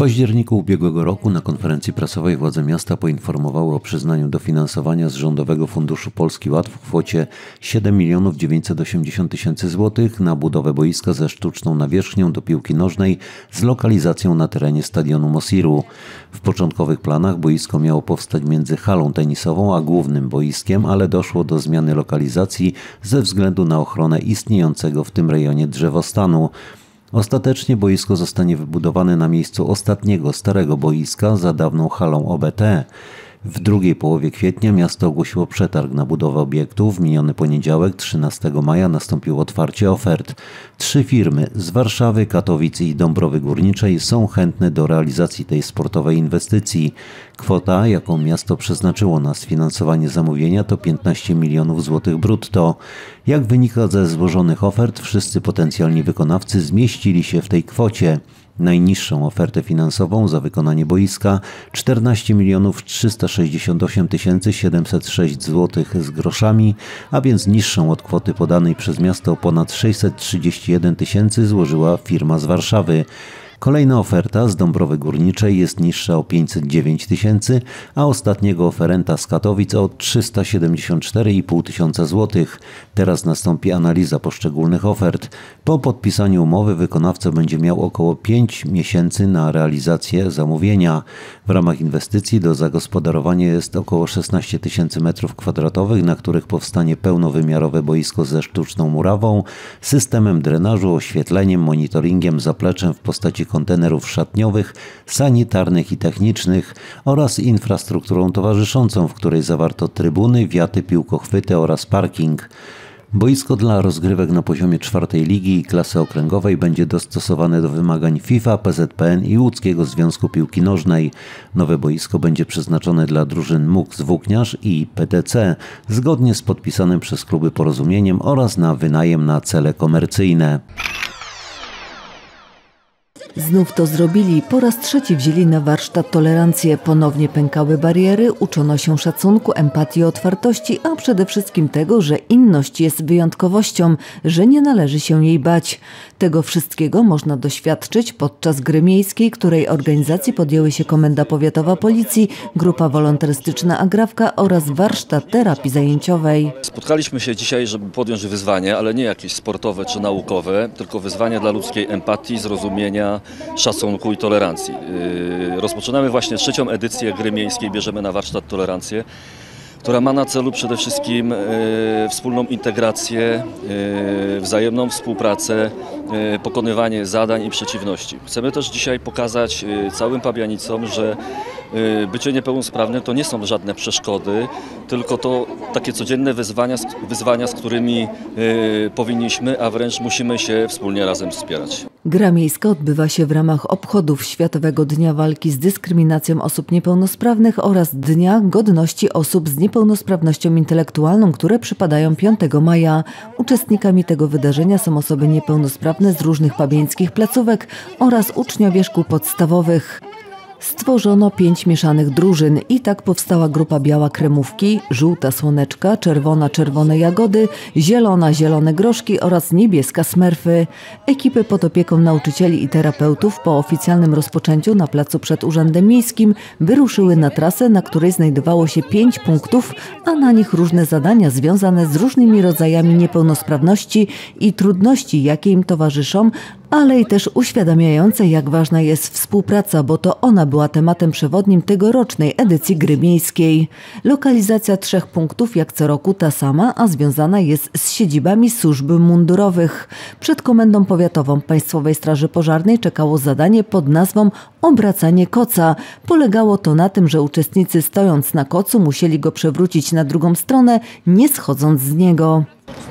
październiku ubiegłego roku na konferencji prasowej władze miasta poinformowały o przyznaniu dofinansowania z Rządowego Funduszu Polski Ład w kwocie 7 980 000 złotych na budowę boiska ze sztuczną nawierzchnią do piłki nożnej z lokalizacją na terenie stadionu Mosiru. W początkowych planach boisko miało powstać między halą tenisową a głównym boiskiem, ale doszło do zmiany lokalizacji ze względu na ochronę istniejącego w tym rejonie drzewostanu. Ostatecznie boisko zostanie wybudowane na miejscu ostatniego starego boiska za dawną halą OBT. W drugiej połowie kwietnia miasto ogłosiło przetarg na budowę obiektu. W miniony poniedziałek, 13 maja, nastąpiło otwarcie ofert. 3 firmy z Warszawy, Katowic i Dąbrowy Górniczej są chętne do realizacji tej sportowej inwestycji. Kwota, jaką miasto przeznaczyło na sfinansowanie zamówienia, to 15 milionów złotych brutto. Jak wynika ze złożonych ofert, wszyscy potencjalni wykonawcy zmieścili się w tej kwocie. Najniższą ofertę finansową za wykonanie boiska 14 368 706 zł z groszami, a więc niższą od kwoty podanej przez miasto o ponad 631 000 złożyła firma z Warszawy. Kolejna oferta z Dąbrowy Górniczej jest niższa o 509 000, a ostatniego oferenta z Katowic o 374 500 zł. Teraz nastąpi analiza poszczególnych ofert. Po podpisaniu umowy wykonawca będzie miał około 5 miesięcy na realizację zamówienia. W ramach inwestycji do zagospodarowania jest około 16 000 m2, na których powstanie pełnowymiarowe boisko ze sztuczną murawą, systemem drenażu, oświetleniem, monitoringiem, zapleczem w postaci kontenerów szatniowych, sanitarnych i technicznych oraz infrastrukturą towarzyszącą, w której zawarto trybuny, wiaty, piłkochwyty oraz parking. Boisko dla rozgrywek na poziomie 4. ligi i klasy okręgowej będzie dostosowane do wymagań FIFA, PZPN i Łódzkiego Związku Piłki Nożnej. Nowe boisko będzie przeznaczone dla drużyn MUKS Włókniarz i PTC, zgodnie z podpisanym przez kluby porozumieniem, oraz na wynajem na cele komercyjne. Znów to zrobili, po raz trzeci wzięli na warsztat tolerancję, ponownie pękały bariery, uczono się szacunku, empatii, otwartości, a przede wszystkim tego, że inność jest wyjątkowością, że nie należy się jej bać. Tego wszystkiego można doświadczyć podczas gry miejskiej, której organizacji podjęły się Komenda Powiatowa Policji, grupa wolontarystyczna Agrawka oraz warsztat terapii zajęciowej. Spotkaliśmy się dzisiaj, żeby podjąć wyzwanie, ale nie jakieś sportowe czy naukowe, tylko wyzwanie dla ludzkiej empatii, zrozumienia, szacunku i tolerancji. Rozpoczynamy właśnie 3. edycję gry miejskiej Bierzemy na warsztat tolerancję, która ma na celu przede wszystkim wspólną integrację, wzajemną współpracę, pokonywanie zadań i przeciwności. Chcemy też dzisiaj pokazać całym Pabianicom, że bycie niepełnosprawnym to nie są żadne przeszkody, tylko to takie codzienne wyzwania, z którymi powinniśmy, a wręcz musimy się wspólnie razem wspierać. Gra miejska odbywa się w ramach obchodów Światowego Dnia Walki z Dyskryminacją Osób Niepełnosprawnych oraz Dnia Godności Osób z Niepełnosprawnością Intelektualną, które przypadają 5 maja. Uczestnikami tego wydarzenia są osoby niepełnosprawne z różnych pabiańskich placówek oraz uczniowie szkół podstawowych. Stworzono 5 mieszanych drużyn i tak powstała grupa biała kremówki, żółta słoneczka, czerwona czerwone jagody, zielona zielone groszki oraz niebieska smerfy. Ekipy pod opieką nauczycieli i terapeutów po oficjalnym rozpoczęciu na placu przed Urzędem Miejskim wyruszyły na trasę, na której znajdowało się 5 punktów, a na nich różne zadania związane z różnymi rodzajami niepełnosprawności i trudności, jakie im towarzyszą, ale i też uświadamiające, jak ważna jest współpraca, bo to ona była tematem przewodnim tegorocznej edycji gry miejskiej. Lokalizacja 3 punktów jak co roku ta sama, a związana jest z siedzibami służb mundurowych. Przed Komendą Powiatową Państwowej Straży Pożarnej czekało zadanie pod nazwą Obracanie koca. Polegało to na tym, że uczestnicy stojąc na kocu musieli go przewrócić na drugą stronę, nie schodząc z niego.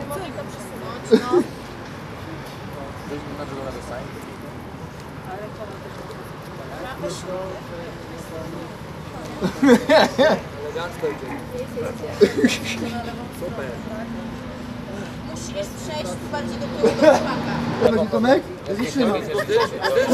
Musisz przejść bardziej do tyłu do chłopaka. Tomek? Zatrzymaj.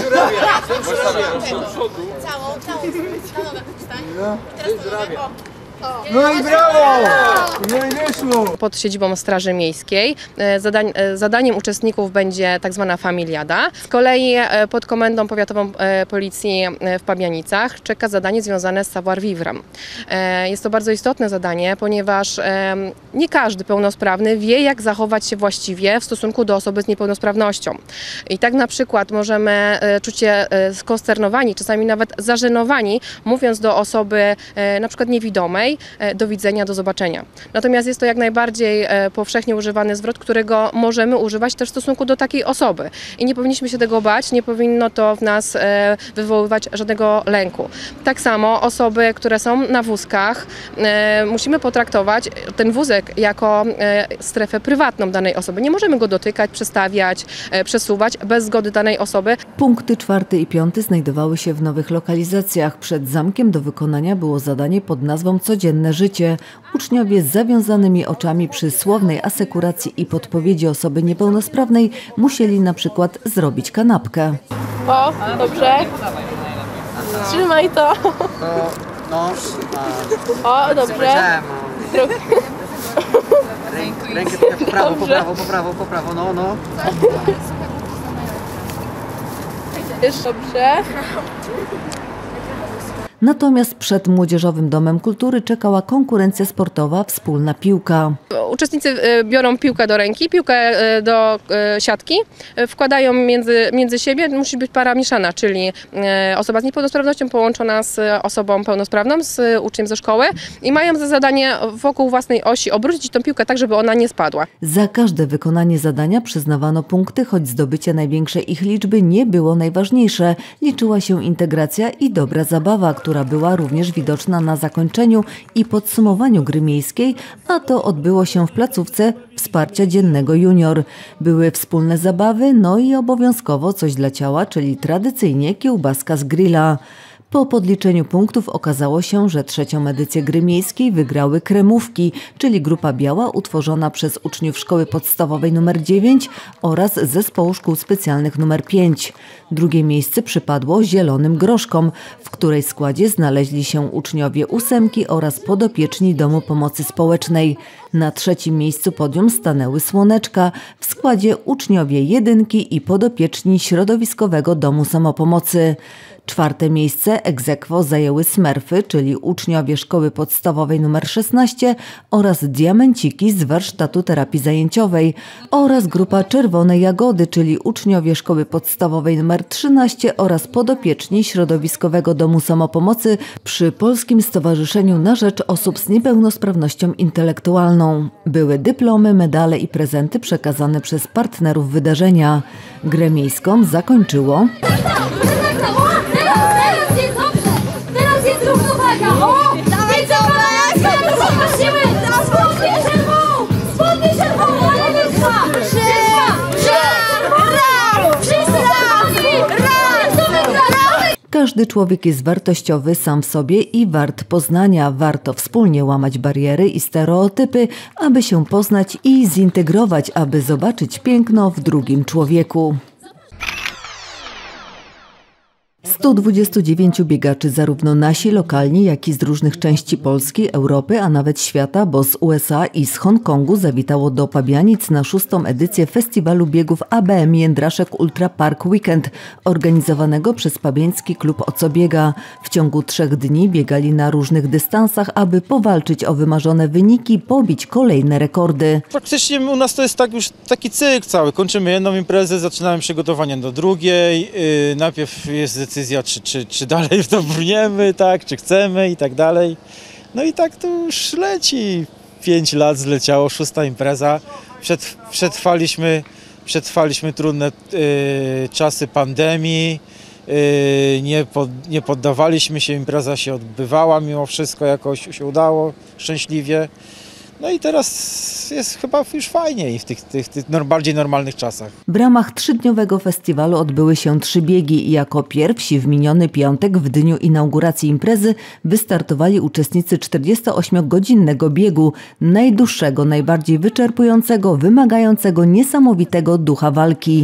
Całą, na nogach wstań. Teraz na nogach, o. No i brawo! No i wyszło! Pod siedzibą Straży Miejskiej zadaniem uczestników będzie tak zwana familiada. Z kolei pod Komendą Powiatową Policji w Pabianicach czeka zadanie związane z savoir-vivre. Jest to bardzo istotne zadanie, ponieważ nie każdy pełnosprawny wie, jak zachować się właściwie w stosunku do osoby z niepełnosprawnością. I tak na przykład możemy czuć się skonsternowani, czasami nawet zażenowani, mówiąc do osoby na przykład niewidomej: do widzenia, do zobaczenia. Natomiast jest to jak najbardziej powszechnie używany zwrot, którego możemy używać też w stosunku do takiej osoby. I nie powinniśmy się tego bać, nie powinno to w nas wywoływać żadnego lęku. Tak samo osoby, które są na wózkach, musimy potraktować ten wózek jako strefę prywatną danej osoby. Nie możemy go dotykać, przestawiać, przesuwać bez zgody danej osoby. Punkty 4. i 5. znajdowały się w nowych lokalizacjach. Przed zamkiem do wykonania było zadanie pod nazwą Codzienne życie. Uczniowie z zawiązanymi oczami przy słownej asekuracji i podpowiedzi osoby niepełnosprawnej musieli na przykład zrobić kanapkę. O, dobrze. Trzymaj to. No. O, dobrze. Rękę po prawo, no. Jeszcze dobrze. Natomiast przed Młodzieżowym Domem Kultury czekała konkurencja sportowa Wspólna piłka. Uczestnicy biorą piłkę do ręki, piłkę do siatki, wkładają między siebie. Musi być para mieszana, czyli osoba z niepełnosprawnością połączona z osobą pełnosprawną, z uczniem ze szkoły, i mają za zadanie wokół własnej osi obrócić tą piłkę tak, żeby ona nie spadła. Za każde wykonanie zadania przyznawano punkty, choć zdobycie największej ich liczby nie było najważniejsze. Liczyła się integracja i dobra zabawa, która była również widoczna na zakończeniu i podsumowaniu gry miejskiej, a to odbyło się w placówce Wsparcia Dziennego Junior. Były wspólne zabawy, no i obowiązkowo coś dla ciała, czyli tradycyjnie kiełbaska z grilla. Po podliczeniu punktów okazało się, że 3. edycję gry miejskiej wygrały Kremówki, czyli grupa biała utworzona przez uczniów szkoły podstawowej nr 9 oraz zespołu szkół specjalnych nr 5. Drugie miejsce przypadło Zielonym Groszkom, w której składzie znaleźli się uczniowie 8 oraz podopieczni Domu Pomocy Społecznej. Na 3. miejscu podium stanęły Słoneczka, w składzie uczniowie 1 i podopieczni Środowiskowego Domu Samopomocy. 4. miejsce ex aequo zajęły Smurfy, czyli uczniowie szkoły podstawowej nr 16 oraz Diamenciki z warsztatu terapii zajęciowej oraz grupa Czerwone Jagody, czyli uczniowie szkoły podstawowej nr 13 oraz podopieczni Środowiskowego Domu Samopomocy przy Polskim Stowarzyszeniu na Rzecz Osób z Niepełnosprawnością Intelektualną. Były dyplomy, medale i prezenty przekazane przez partnerów wydarzenia. Grę miejską zakończyło Teraz jest równowaga! O! Dawaj, zobaczymy! Spodnie czerwoną! Ale wytrwa! Każdy człowiek jest wartościowy sam w sobie i wart poznania. Warto wspólnie łamać bariery i stereotypy, aby się poznać i zintegrować, aby zobaczyć piękno w drugim człowieku. 129 biegaczy, zarówno nasi, lokalni, jak i z różnych części Polski, Europy, a nawet świata, bo z USA i z Hongkongu zawitało do Pabianic na 6. edycję festiwalu biegów ABM Jędraszek Ultra Park Weekend, organizowanego przez Pabiański Klub O Co Biega. W ciągu 3 dni biegali na różnych dystansach, aby powalczyć o wymarzone wyniki, pobić kolejne rekordy. Praktycznie u nas to jest tak już taki cykl cały. Kończymy jedną imprezę, zaczynamy przygotowania do drugiej. Najpierw jest decyzja, czy dalej w to brniemy, tak, czy chcemy i tak dalej. No i tak to już leci. 5 lat zleciało, 6. impreza. Przetrwaliśmy trudne czasy pandemii. Nie poddawaliśmy się, impreza się odbywała mimo wszystko, jakoś się udało szczęśliwie. No i teraz jest chyba już fajniej w tych bardziej normalnych czasach. W ramach 3-dniowego festiwalu odbyły się 3 biegi i jako pierwsi w miniony piątek w dniu inauguracji imprezy wystartowali uczestnicy 48-godzinnego biegu, najdłuższego, najbardziej wyczerpującego, wymagającego niesamowitego ducha walki.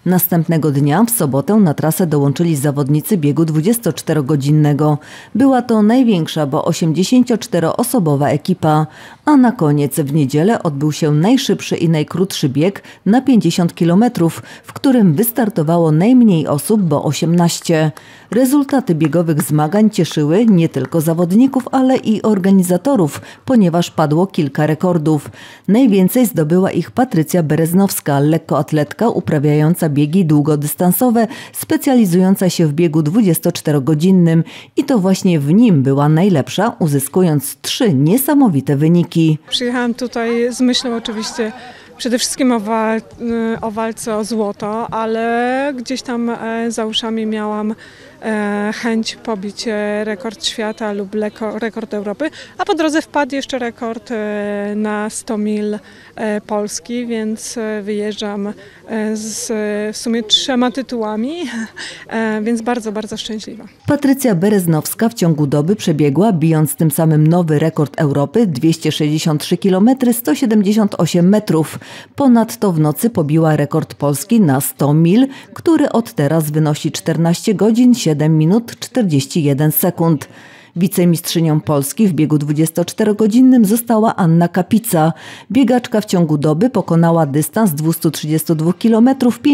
Następnego dnia, w sobotę, na trasę dołączyli zawodnicy biegu 24-godzinnego. Była to największa, bo 84-osobowa ekipa. A na koniec w niedzielę odbył się najszybszy i najkrótszy bieg na 50 km, w którym wystartowało najmniej osób, bo 18. Rezultaty biegowych zmagań cieszyły nie tylko zawodników, ale i organizatorów, ponieważ padło kilka rekordów. Najwięcej zdobyła ich Patrycja Bereznowska, lekkoatletka uprawiająca biegi długodystansowe, specjalizująca się w biegu 24-godzinnym i to właśnie w nim była najlepsza, uzyskując 3 niesamowite wyniki. Przyjechałam tutaj z myślą oczywiście przede wszystkim o walce o złoto, ale gdzieś tam za uszami miałam chęć pobić rekord świata lub rekord Europy, a po drodze wpadł jeszcze rekord na 100 mil Polski, więc wyjeżdżam z w sumie 3 tytułami, więc bardzo, bardzo szczęśliwa. Patrycja Bereznowska w ciągu doby przebiegła, bijąc tym samym nowy rekord Europy, 263 km 178 metrów. Ponadto w nocy pobiła rekord Polski na 100 mil, który od teraz wynosi 14 godzin 7 minut 41 sekund. Wicemistrzynią Polski w biegu 24-godzinnym została Anna Kapica. Biegaczka w ciągu doby pokonała dystans 232 km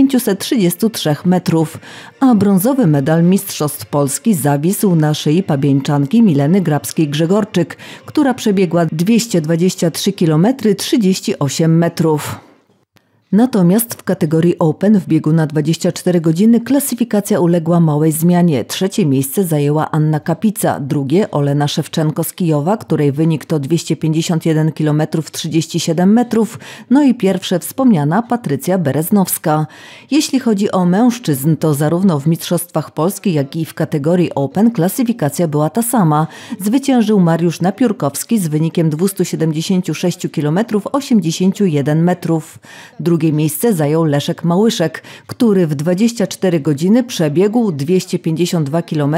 533 metrów, a brązowy medal Mistrzostw Polski zawisł na szyi pabieńczanki Mileny Grabskiej-Grzegorczyk, która przebiegła 223 km 38 metrów. Natomiast w kategorii Open w biegu na 24 godziny klasyfikacja uległa małej zmianie. 3. miejsce zajęła Anna Kapica, drugie Olena Szewczenko z Kijowa, której wynik to 251 km 37 metrów, no i pierwsze wspomniana Patrycja Bereznowska. Jeśli chodzi o mężczyzn, to zarówno w Mistrzostwach Polski, jak i w kategorii Open klasyfikacja była ta sama. Zwyciężył Mariusz Napiórkowski z wynikiem 276 km 81 metrów. Drugie miejsce zajął Leszek Małyszek, który w 24 godziny przebiegł 252 km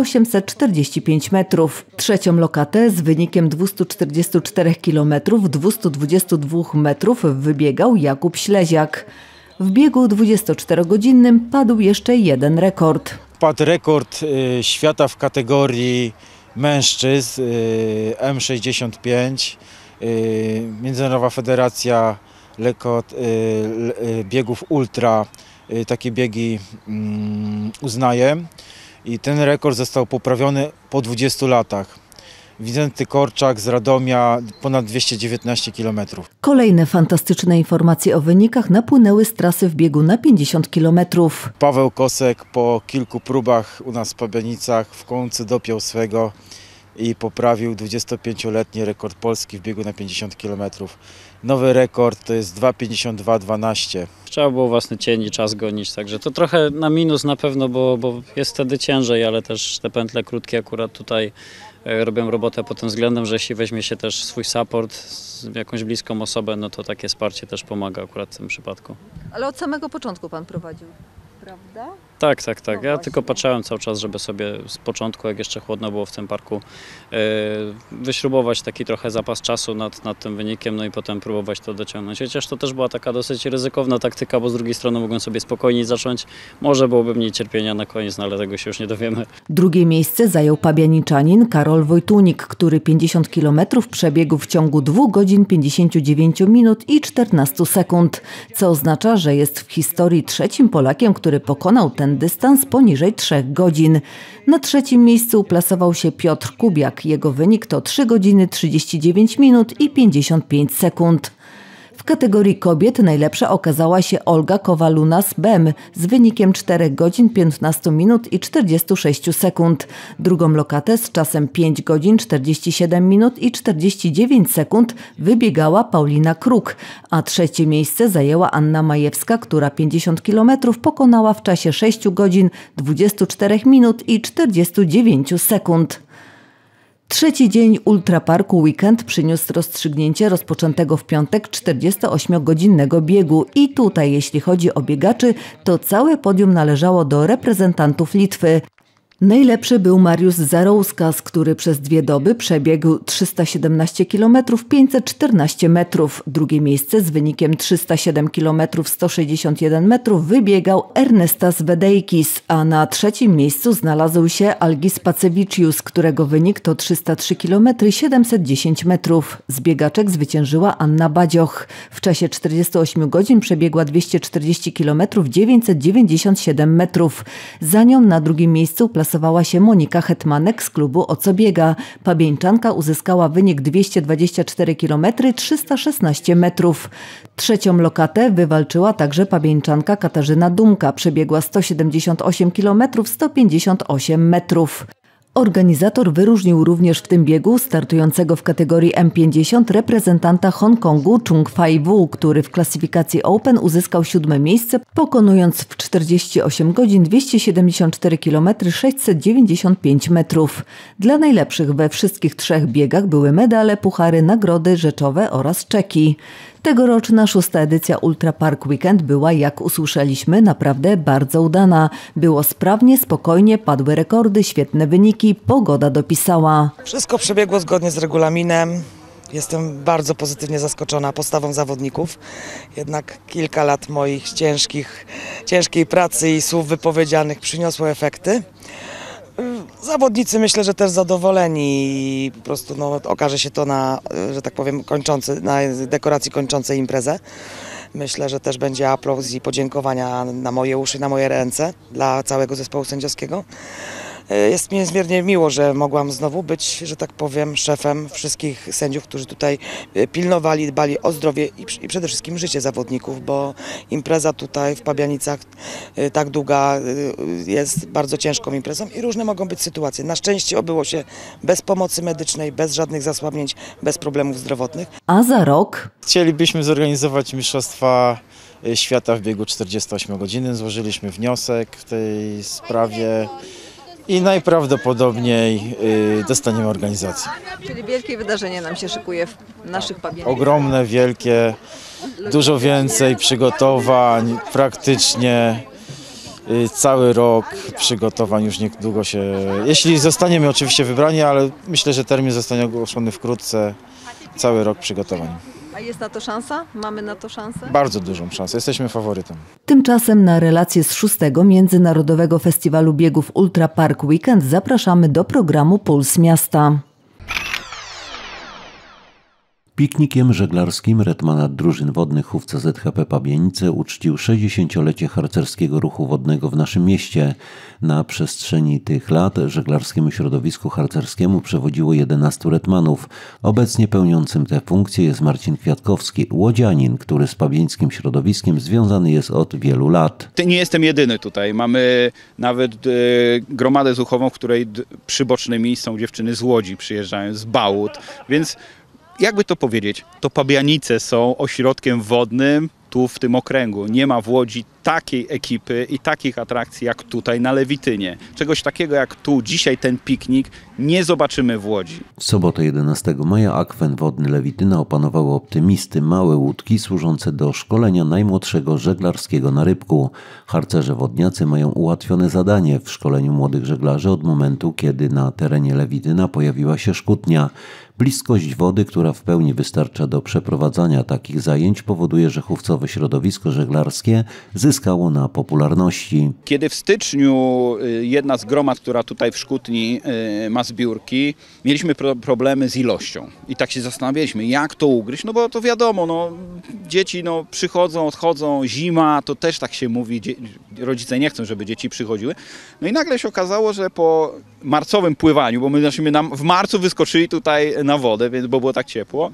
845 metrów. Trzecią lokatę z wynikiem 244 km 222 metrów wybiegał Jakub Śleziak. W biegu 24-godzinnym padł jeszcze jeden rekord. Padł rekord świata w kategorii mężczyzn M65. Międzynarodowa Federacja biegów ultra takie biegi uznaje i ten rekord został poprawiony po 20 latach. Wicenty Korczak z Radomia ponad 219 km. Kolejne fantastyczne informacje o wynikach napłynęły z trasy w biegu na 50 km. Paweł Kosek po kilku próbach u nas w Pabianicach w końcu dopiął swego i poprawił 25-letni rekord Polski w biegu na 50 km. Nowy rekord to jest 2:52:12. Trzeba było własny cień i czas gonić, także to trochę na minus na pewno, bo jest wtedy ciężej, ale też te pętle krótkie akurat tutaj robią robotę pod tym względem, że jeśli weźmie się też swój support, jakąś bliską osobę, no to takie wsparcie też pomaga akurat w tym przypadku. Ale od samego początku pan prowadził, prawda? Tak. No ja właśnie. tylko patrzałem cały czas, żeby sobie z początku, jak jeszcze chłodno było w tym parku, wyśrubować taki trochę zapas czasu nad tym wynikiem, no i potem próbować to dociągnąć. Chociaż to też była taka dosyć ryzykowna taktyka, bo z drugiej strony mogłem sobie spokojniej zacząć. Może byłoby mniej cierpienia na koniec, no ale tego się już nie dowiemy. Drugie miejsce zajął pabianiczanin Karol Wojtunik, który 50 km przebiegł w ciągu 2 godzin 59 minut i 14 sekund, co oznacza, że jest w historii 3. Polakiem, który pokonał ten dystans poniżej 3 godzin. Na 3. miejscu uplasował się Piotr Kubiak. Jego wynik to 3 godziny 39 minut i 55 sekund. W kategorii kobiet najlepsza okazała się Olga Kowalunas-Bem z wynikiem 4 godzin 15 minut i 46 sekund. Drugą lokatę z czasem 5 godzin 47 minut i 49 sekund wybiegała Paulina Kruk, a 3. miejsce zajęła Anna Majewska, która 50 km pokonała w czasie 6 godzin 24 minut i 49 sekund. 3. dzień Ultraparku Weekend przyniósł rozstrzygnięcie rozpoczętego w piątek 48-godzinnego biegu i tutaj, jeśli chodzi o biegaczy, to całe podium należało do reprezentantów Litwy. Najlepszy był Mariusz Zarouskas, który przez 2 doby przebiegł 317 km 514 metrów. Drugie miejsce z wynikiem 307 km 161 metrów wybiegał Ernestas Vedejkis, a na 3. miejscu znalazł się Algis Pacevicius, którego wynik to 303 km 710 metrów. Z biegaczek zwyciężyła Anna Badzioch. W czasie 48 godzin przebiegła 240 km 997 metrów. Za nią na drugim miejscu plasowała się Monika Hetmanek z klubu O Co Biega. Pabieńczanka uzyskała wynik 224 km 316 metrów. Trzecią lokatę wywalczyła także pabieńczanka Katarzyna Dumka. Przebiegła 178 km 158 metrów. Organizator wyróżnił również w tym biegu startującego w kategorii M50 reprezentanta Hongkongu Chung Fai-Wu, który w klasyfikacji Open uzyskał 7. miejsce, pokonując w 48 godzin 274 km 695 metrów. Dla najlepszych we wszystkich 3 biegach były medale, puchary, nagrody rzeczowe oraz czeki. Tegoroczna 6. edycja Ultra Park Weekend była, jak usłyszeliśmy, naprawdę bardzo udana. Było sprawnie, spokojnie, padły rekordy, świetne wyniki, pogoda dopisała. Wszystko przebiegło zgodnie z regulaminem. Jestem bardzo pozytywnie zaskoczona postawą zawodników. Jednak kilka lat moich ciężkiej pracy i słów wypowiedzianych przyniosło efekty. Zawodnicy myślę, że też zadowoleni i po prostu okaże się to na, że tak powiem, na dekoracji kończącej imprezę. Myślę, że też będzie aplauz i podziękowania na moje uszy, na moje ręce dla całego zespołu sędziowskiego. Jest mi niezmiernie miło, że mogłam znowu być, że tak powiem, szefem wszystkich sędziów, którzy tutaj pilnowali, dbali o zdrowie i przede wszystkim życie zawodników, bo impreza tutaj w Pabianicach tak długa jest bardzo ciężką imprezą i różne mogą być sytuacje. Na szczęście obyło się bez pomocy medycznej, bez żadnych zasłabnięć, bez problemów zdrowotnych. A za rok? Chcielibyśmy zorganizować Mistrzostwa Świata w biegu 48 godziny. Złożyliśmy wniosek w tej sprawie. I najprawdopodobniej dostaniemy organizację. Czyli wielkie wydarzenie nam się szykuje w naszych Pabianicach. Ogromne, wielkie, dużo więcej przygotowań, praktycznie cały rok przygotowań już niedługo się... Jeśli zostaniemy oczywiście wybrani, ale myślę, że termin zostanie ogłoszony wkrótce, cały rok przygotowań. A jest na to szansa? Mamy na to szansę? Bardzo dużą szansę. Jesteśmy faworytem. Tymczasem na relację z 6. Międzynarodowego Festiwalu Biegów Ultra Park Weekend zapraszamy do programu Puls Miasta. Piknikiem żeglarskim retmanat drużyn wodnych Hufca ZHP Pabianice uczcił 60-lecie harcerskiego ruchu wodnego w naszym mieście. Na przestrzeni tych lat żeglarskiemu środowisku harcerskiemu przewodziło 11 retmanów. Obecnie pełniącym tę funkcję jest Marcin Kwiatkowski, łodzianin, który z pabiańskim środowiskiem związany jest od wielu lat. Nie jestem jedyny tutaj. Mamy nawet gromadę zuchową, w której przybocznymi są dziewczyny z Łodzi, przyjeżdżają z Bałut, więc jakby to powiedzieć, to Pabianice są ośrodkiem wodnym tu w tym okręgu. Nie ma w Łodzi takiej ekipy i takich atrakcji jak tutaj na Lewitynie. Czegoś takiego jak tu dzisiaj ten piknik nie zobaczymy w Łodzi. W sobotę 11 maja akwen wodny Lewityna opanowały optymisty, małe łódki służące do szkolenia najmłodszego żeglarskiego na rybku. Harcerze wodniacy mają ułatwione zadanie w szkoleniu młodych żeglarzy od momentu, kiedy na terenie Lewityna pojawiła się szkutnia. Bliskość wody, która w pełni wystarcza do przeprowadzania takich zajęć, powoduje, że hufcowe środowisko żeglarskie zyskało na popularności. Kiedy w styczniu jedna z gromad, która tutaj w Szkutni ma zbiórki, mieliśmy problemy z ilością. I tak się zastanawialiśmy, jak to ugryźć, no bo to wiadomo, dzieci przychodzą, odchodzą, zima, to też tak się mówi, rodzice nie chcą, żeby dzieci przychodziły. No i nagle się okazało, że po marcowym pływaniu, bo my w marcu wyskoczyli tutaj na wodę, bo było tak ciepło,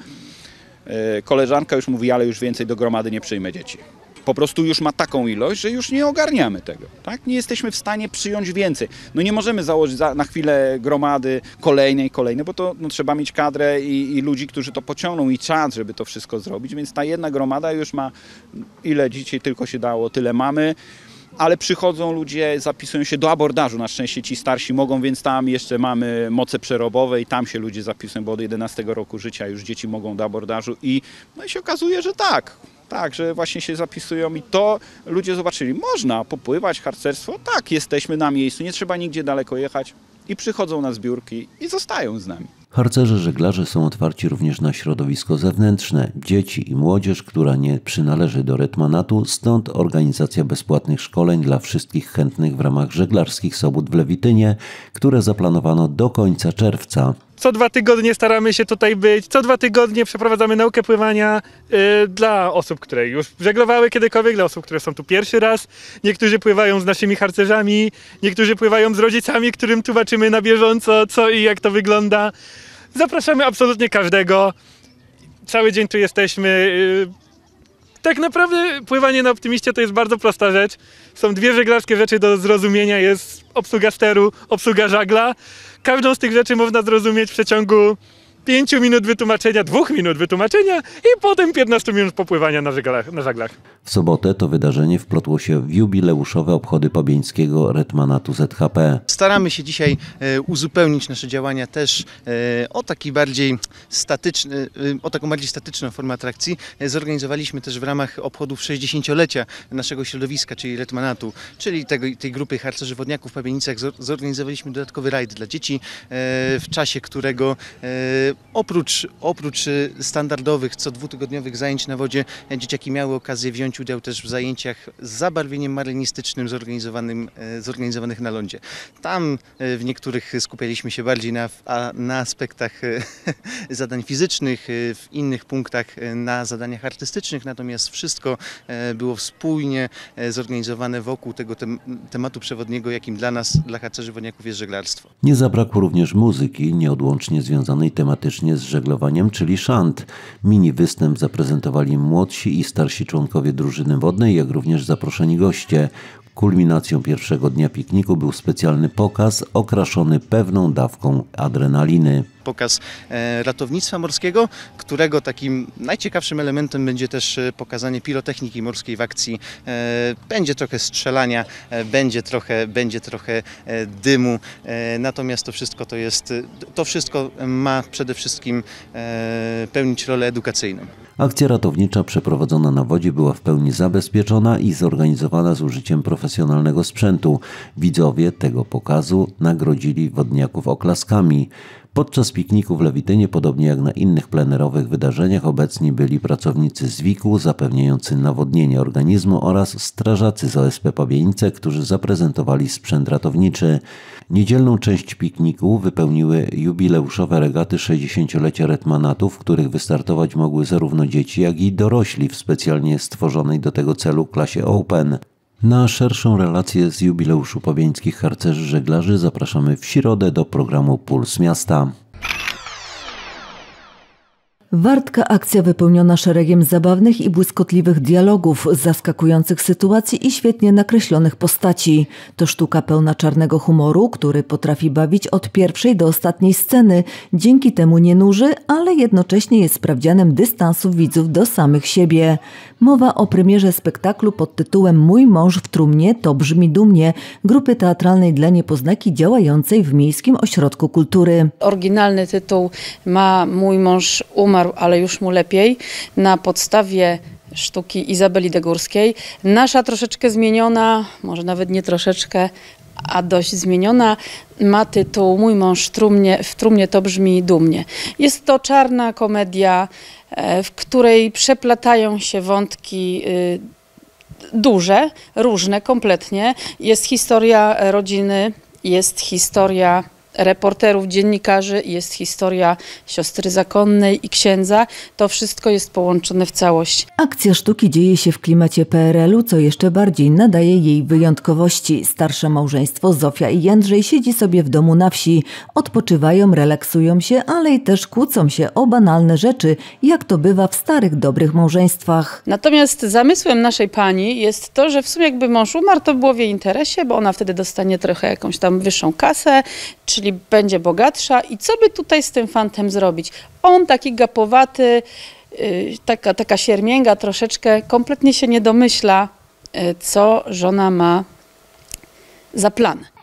koleżanka już mówi, ale już więcej do gromady nie przyjmę dzieci. Po prostu już ma taką ilość, że już nie ogarniamy tego. Tak? Nie jesteśmy w stanie przyjąć więcej. No nie możemy założyć na chwilę gromady kolejnej, bo to trzeba mieć kadrę i ludzi, którzy to pociągną i czas, żeby to wszystko zrobić, więc ta jedna gromada już ma ile dzisiaj tylko się dało, tyle mamy. Ale przychodzą ludzie, zapisują się do abordażu, na szczęście ci starsi mogą, więc tam jeszcze mamy moce przerobowe i tam się ludzie zapisują, bo od 11 roku życia już dzieci mogą do abordażu i się okazuje, że tak, Tak, że właśnie się zapisują i to ludzie zobaczyli, można popływać, harcerstwo, tak, jesteśmy na miejscu, nie trzeba nigdzie daleko jechać i przychodzą na zbiórki i zostają z nami. Harcerze żeglarze są otwarci również na środowisko zewnętrzne, dzieci i młodzież, która nie przynależy do retmanatu, stąd organizacja bezpłatnych szkoleń dla wszystkich chętnych w ramach żeglarskich sobót w Lewitynie, które zaplanowano do końca czerwca. Co 2 tygodnie staramy się tutaj być, co 2 tygodnie przeprowadzamy naukę pływania dla osób, które już żeglowały kiedykolwiek, dla osób, które są tu pierwszy raz. Niektórzy pływają z naszymi harcerzami, niektórzy pływają z rodzicami, którym tłumaczymy na bieżąco, co i jak to wygląda. Zapraszamy absolutnie każdego. Cały dzień tu jesteśmy. Tak naprawdę pływanie na Optymiście to jest bardzo prosta rzecz. Są 2 żeglarskie rzeczy do zrozumienia. Jest obsługa steru, obsługa żagla. Każdą z tych rzeczy można zrozumieć w przeciągu 5 minut wytłumaczenia, 2 minut wytłumaczenia i potem 15 minut popływania na żaglach. W sobotę to wydarzenie wplotło się w jubileuszowe obchody pobieńskiego retmanatu ZHP. Staramy się dzisiaj uzupełnić nasze działania też o taki bardziej statyczny, o taką bardziej statyczną formę atrakcji. Zorganizowaliśmy też w ramach obchodów 60-lecia naszego środowiska, czyli retmanatu, czyli tej grupy harcerzy wodniaków w Pabienicach, zorganizowaliśmy dodatkowy rajd dla dzieci, w czasie którego oprócz standardowych co 2-tygodniowych zajęć na wodzie, dzieciaki miały okazję wziąć udział też w zajęciach z zabarwieniem marynistycznym zorganizowanych na lądzie. Tam w niektórych skupialiśmy się bardziej na aspektach zadań fizycznych, w innych punktach na zadaniach artystycznych, natomiast wszystko było spójnie zorganizowane wokół tego tematu przewodniego, jakim dla nas, dla harcerzy wodniaków, jest żeglarstwo. Nie zabrakło również muzyki nieodłącznie związanej tematycznie z żeglowaniem, czyli szant. Mini występ zaprezentowali młodsi i starsi członkowie drużyny wodnej, jak również zaproszeni goście. Kulminacją pierwszego dnia pikniku był specjalny pokaz okraszony pewną dawką adrenaliny. Pokaz ratownictwa morskiego, którego takim najciekawszym elementem będzie też pokazanie pirotechniki morskiej w akcji. Będzie trochę strzelania, będzie trochę dymu, natomiast to wszystko ma przede wszystkim pełnić rolę edukacyjną. Akcja ratownicza przeprowadzona na wodzie była w pełni zabezpieczona i zorganizowana z użyciem profesjonalnego sprzętu. Widzowie tego pokazu nagrodzili wodniaków oklaskami. Podczas pikniku w Lewitynie, podobnie jak na innych plenerowych wydarzeniach, obecni byli pracownicy ZWIK-u zapewniający nawodnienie organizmu oraz strażacy z OSP Pabienice, którzy zaprezentowali sprzęt ratowniczy. Niedzielną część pikniku wypełniły jubileuszowe regaty 60-lecia retmanatu, w których wystartować mogły zarówno dzieci, jak i dorośli w specjalnie stworzonej do tego celu klasie Open. Na szerszą relację z jubileuszu pobieńskich harcerzy żeglarzy zapraszamy w środę do programu Puls Miasta. Wartka akcja wypełniona szeregiem zabawnych i błyskotliwych dialogów, zaskakujących sytuacji i świetnie nakreślonych postaci. To sztuka pełna czarnego humoru, który potrafi bawić od pierwszej do ostatniej sceny. Dzięki temu nie nuży, ale jednocześnie jest sprawdzianem dystansu widzów do samych siebie. Mowa o premierze spektaklu pod tytułem Mój mąż w trumnie, to brzmi dumnie, grupy teatralnej dla niepoznaki działającej w Miejskim Ośrodku Kultury. Oryginalny tytuł ma Mój mąż umarł, ale już mu lepiej, na podstawie sztuki Izabeli Degórskiej. Nasza troszeczkę zmieniona, może nawet nie troszeczkę, a dość zmieniona, ma tytuł Mój mąż w trumnie, to brzmi dumnie. Jest to czarna komedia, w której przeplatają się wątki duże, różne kompletnie. Jest historia rodziny, jest historia reporterów, dziennikarzy, jest historia siostry zakonnej i księdza. To wszystko jest połączone w całość. Akcja sztuki dzieje się w klimacie PRL-u, co jeszcze bardziej nadaje jej wyjątkowości. Starsze małżeństwo Zofia i Jędrzej siedzi sobie w domu na wsi. Odpoczywają, relaksują się, ale i też kłócą się o banalne rzeczy, jak to bywa w starych, dobrych małżeństwach. Natomiast zamysłem naszej pani jest to, że w sumie jakby mąż umarł, to było w jej interesie, bo ona wtedy dostanie trochę jakąś tam wyższą kasę, czyli będzie bogatsza i co by tutaj z tym fantem zrobić? On taki gapowaty, taka siermięga troszeczkę, kompletnie się nie domyśla, co żona ma za plan.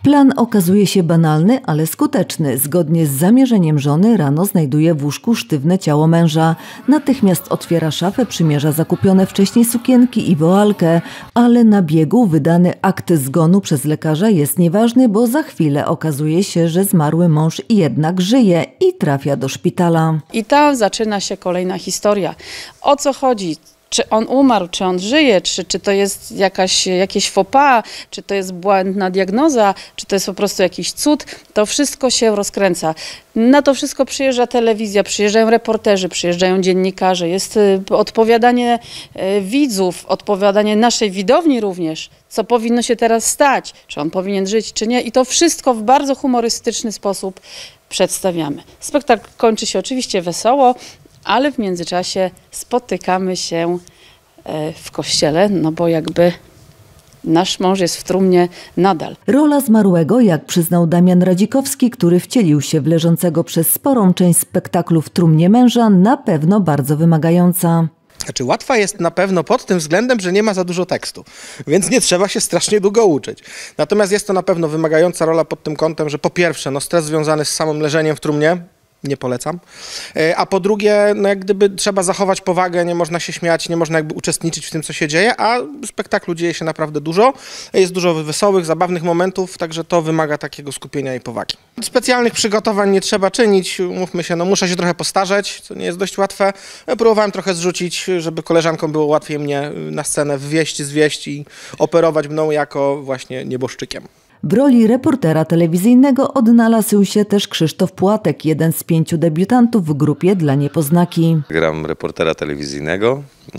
Plan okazuje się banalny, ale skuteczny. Zgodnie z zamierzeniem żony rano znajduje w łóżku sztywne ciało męża. Natychmiast otwiera szafę, przymierza zakupione wcześniej sukienki i woalkę, ale na biegu wydany akt zgonu przez lekarza jest nieważny, bo za chwilę okazuje się, że zmarły mąż jednak żyje i trafia do szpitala. I tam zaczyna się kolejna historia. O co chodzi? Czy on umarł, czy on żyje, czy to jest jakieś faux pas, czy to jest błędna diagnoza, czy to jest po prostu jakiś cud, to wszystko się rozkręca. Na to wszystko przyjeżdża telewizja, przyjeżdżają reporterzy, przyjeżdżają dziennikarze, jest odpowiadanie widzów, odpowiadanie naszej widowni również, co powinno się teraz stać, czy on powinien żyć, czy nie. I to wszystko w bardzo humorystyczny sposób przedstawiamy. Spektakl kończy się oczywiście wesoło, ale w międzyczasie spotykamy się w kościele, no bo jakby nasz mąż jest w trumnie nadal. Rola zmarłego, jak przyznał Damian Radzikowski, który wcielił się w leżącego przez sporą część spektaklu w trumnie męża, na pewno bardzo wymagająca. Znaczy łatwa jest na pewno pod tym względem, że nie ma za dużo tekstu, więc nie trzeba się strasznie długo uczyć. Natomiast jest to na pewno wymagająca rola pod tym kątem, że po pierwsze, no stres związany z samym leżeniem w trumnie, nie polecam. A po drugie, no jak gdyby trzeba zachować powagę, nie można się śmiać, nie można jakby uczestniczyć w tym, co się dzieje, a w spektaklu dzieje się naprawdę dużo. Jest dużo wesołych, zabawnych momentów, także to wymaga takiego skupienia i powagi. Specjalnych przygotowań nie trzeba czynić, mówmy się, no muszę się trochę postarzeć, co nie jest dość łatwe. Próbowałem trochę zrzucić, żeby koleżankom było łatwiej mnie na scenę zwieść i operować mną jako właśnie nieboszczykiem. W roli reportera telewizyjnego odnalazł się też Krzysztof Płatek, jeden z 5 debiutantów w grupie Dla Niepoznaki. Gram reportera telewizyjnego,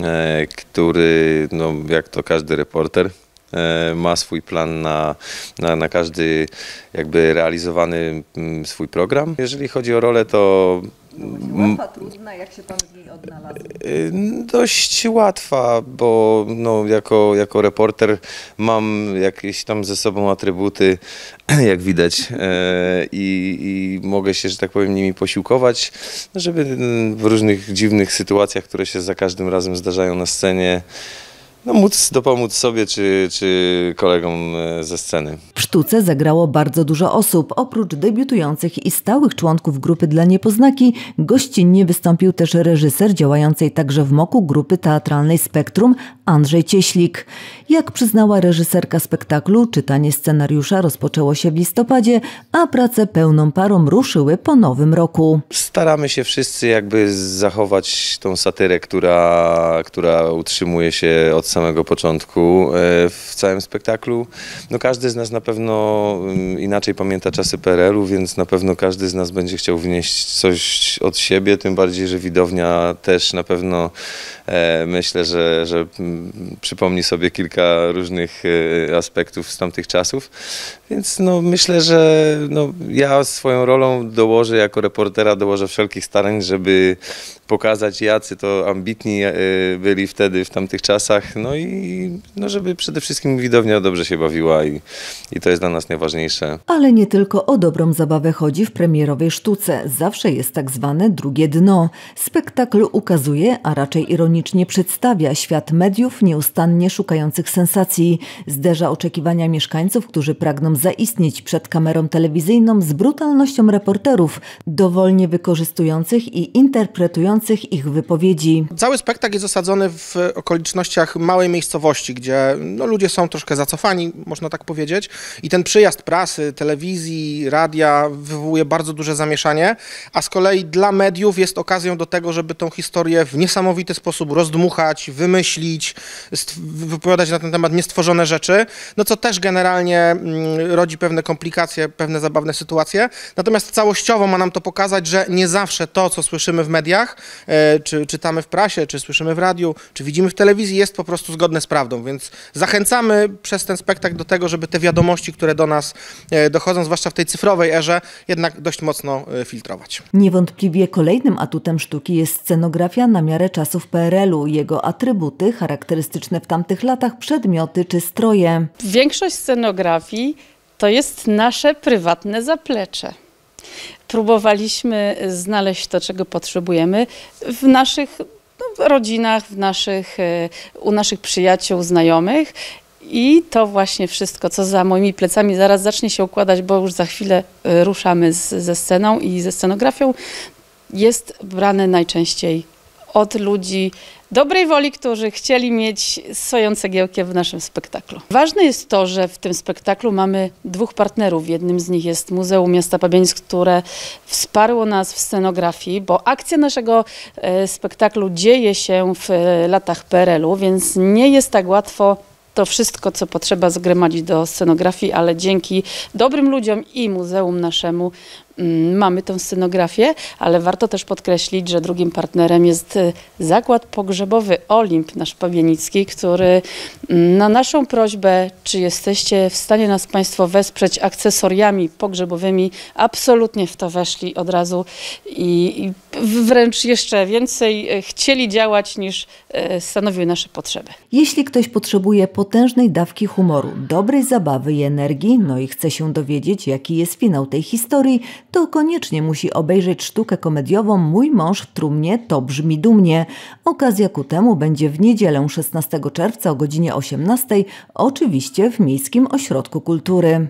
który, no, jak to każdy reporter, ma swój plan na każdy jakby realizowany swój program. Jeżeli chodzi o rolę, to łatwa, trudna, jak się pan w niej odnalazł? Dość łatwa, bo no, jako reporter mam jakieś tam ze sobą atrybuty, jak widać, i mogę się, że tak powiem, nimi posiłkować, żeby w różnych dziwnych sytuacjach, które się za każdym razem zdarzają na scenie, no, móc dopomóc sobie czy kolegom ze sceny. W sztuce zagrało bardzo dużo osób. Oprócz debiutujących i stałych członków grupy Dla Niepoznaki, gościnnie wystąpił też reżyser działającej także w MOK-u grupy teatralnej Spektrum, Andrzej Cieślik. Jak przyznała reżyserka spektaklu, czytanie scenariusza rozpoczęło się w listopadzie, a prace pełną parą ruszyły po nowym roku. Staramy się wszyscy jakby zachować tą satyrę, która utrzymuje się od samego początku w całym spektaklu. No, każdy z nas na pewno inaczej pamięta czasy PRL-u, więc na pewno każdy z nas będzie chciał wnieść coś od siebie, tym bardziej, że widownia też na pewno myślę, że przypomni sobie kilka różnych aspektów z tamtych czasów. Więc no, myślę, że no, ja swoją rolą dołożę jako reportera, dołożę wszelkich starań, żeby pokazać, jacy to ambitni byli wtedy, w tamtych czasach, no i no, żeby przede wszystkim widownia dobrze się bawiła i to jest dla nas najważniejsze. Ale nie tylko o dobrą zabawę chodzi w premierowej sztuce. Zawsze jest tak zwane drugie dno. Spektakl ukazuje, a raczej ironicznie przedstawia świat mediów nieustannie szukających sensacji. Zderza oczekiwania mieszkańców, którzy pragną zaistnieć przed kamerą telewizyjną, z brutalnością reporterów, dowolnie wykorzystujących i interpretujących ich wypowiedzi. Cały spektakl jest osadzony w okolicznościach małej miejscowości, gdzie no, ludzie są troszkę zacofani, można tak powiedzieć, i ten przyjazd prasy, telewizji, radia wywołuje bardzo duże zamieszanie, a z kolei dla mediów jest okazją do tego, żeby tą historię w niesamowity sposób rozdmuchać, wymyślić, wypowiadać na ten temat niestworzone rzeczy, no co też generalnie rodzi pewne komplikacje, pewne zabawne sytuacje. Natomiast całościowo ma nam to pokazać, że nie zawsze to, co słyszymy w mediach, czy czytamy w prasie, czy słyszymy w radiu, czy widzimy w telewizji, jest po prostu zgodne z prawdą. Więc zachęcamy przez ten spektakl do tego, żeby te wiadomości, które do nas dochodzą, zwłaszcza w tej cyfrowej erze, jednak dość mocno filtrować. Niewątpliwie kolejnym atutem sztuki jest scenografia na miarę czasów PRL-u, jego atrybuty, charakterystyczne w tamtych latach przedmioty czy stroje. Większość scenografii to jest nasze prywatne zaplecze. Próbowaliśmy znaleźć to, czego potrzebujemy w naszych rodzinach, u naszych przyjaciół, znajomych I to właśnie wszystko, co za moimi plecami zaraz zacznie się układać, bo już za chwilę ruszamy ze sceną i ze scenografią, jest brane najczęściej od ludzi dobrej woli, którzy chcieli mieć swoją cegiełkę w naszym spektaklu. Ważne jest to, że w tym spektaklu mamy 2 partnerów. Jednym z nich jest Muzeum Miasta Pabianic, które wsparło nas w scenografii, bo akcja naszego spektaklu dzieje się w latach PRL-u, więc nie jest tak łatwo to wszystko, co potrzeba zgromadzić do scenografii, ale dzięki dobrym ludziom i muzeum naszemu mamy tę scenografię, ale warto też podkreślić, że drugim partnerem jest Zakład Pogrzebowy Olimp, nasz pabianicki, który na naszą prośbę, czy jesteście w stanie nas Państwo wesprzeć akcesoriami pogrzebowymi, absolutnie w to weszli od razu i wręcz jeszcze więcej chcieli działać niż stanowiły nasze potrzeby. Jeśli ktoś potrzebuje potężnej dawki humoru, dobrej zabawy i energii, no i chce się dowiedzieć, jaki jest finał tej historii, to koniecznie musi obejrzeć sztukę komediową Mój mąż w trumnie, to brzmi dumnie. Okazja ku temu będzie w niedzielę 16 czerwca o godzinie 18:00, oczywiście w Miejskim Ośrodku Kultury.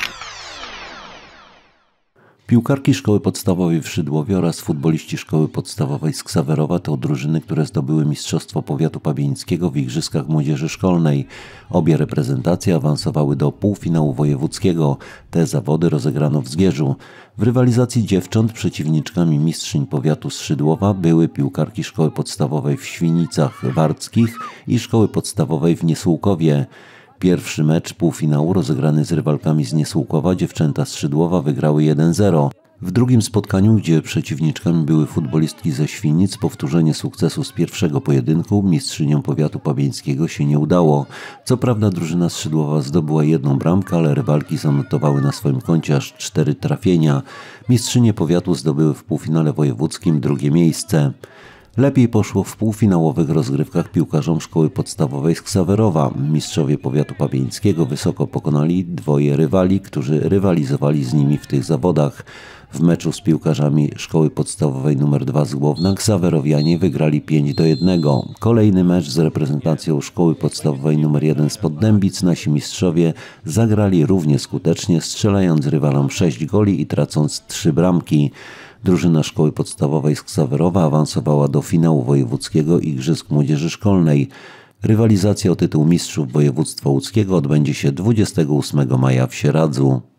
Piłkarki Szkoły Podstawowej w Szydłowie oraz futboliści Szkoły Podstawowej z Ksawerowa to drużyny, które zdobyły Mistrzostwo Powiatu Pabianickiego w Igrzyskach Młodzieży Szkolnej. Obie reprezentacje awansowały do półfinału wojewódzkiego. Te zawody rozegrano w Zgierzu. W rywalizacji dziewcząt przeciwniczkami mistrzyń powiatu z Szydłowa były piłkarki Szkoły Podstawowej w Świnicach Warckich i Szkoły Podstawowej w Niesłułkowie. Pierwszy mecz półfinału rozegrany z rywalkami z Niesłułkowa dziewczęta z Szydłowa wygrały 1-0. W drugim spotkaniu, gdzie przeciwniczkami były futbolistki ze Świnic, powtórzenie sukcesu z pierwszego pojedynku mistrzyniom powiatu pabiańskiego się nie udało. Co prawda drużyna z Szydłowa zdobyła 1 bramkę, ale rywalki zanotowały na swoim koncie aż 4 trafienia. Mistrzynie powiatu zdobyły w półfinale wojewódzkim 2. miejsce. Lepiej poszło w półfinałowych rozgrywkach piłkarzom Szkoły Podstawowej z Ksawerowa. Mistrzowie Powiatu Pabianickiego wysoko pokonali 2 rywali, którzy rywalizowali z nimi w tych zawodach. W meczu z piłkarzami Szkoły Podstawowej nr 2 z Głowna Ksawerowianie wygrali 5-1. Kolejny mecz z reprezentacją Szkoły Podstawowej nr 1 z Poddębic nasi mistrzowie zagrali równie skutecznie, strzelając rywalom 6 goli i tracąc 3 bramki. Drużyna Szkoły Podstawowej z Ksawerowa awansowała do finału wojewódzkiego Igrzysk Młodzieży Szkolnej. Rywalizacja o tytuł mistrzów województwa łódzkiego odbędzie się 28 maja w Sieradzu.